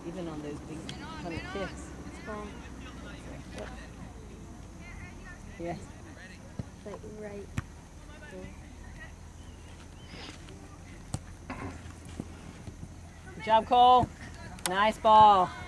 even on those big kind of cliffs. It's fun. Yes. Like right. Good job, Cole. Nice ball.